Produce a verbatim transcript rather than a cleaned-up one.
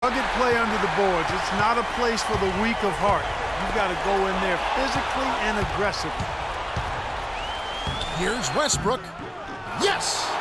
Rugged play under the boards. It's not a place for the weak of heart. You've got to go in there physically and aggressively. Here's Westbrook. Yes!